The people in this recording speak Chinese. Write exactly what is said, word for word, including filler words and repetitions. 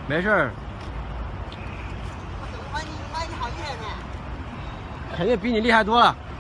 没事儿。 妈你妈你好厉害呢！ 肯定比你厉害多了。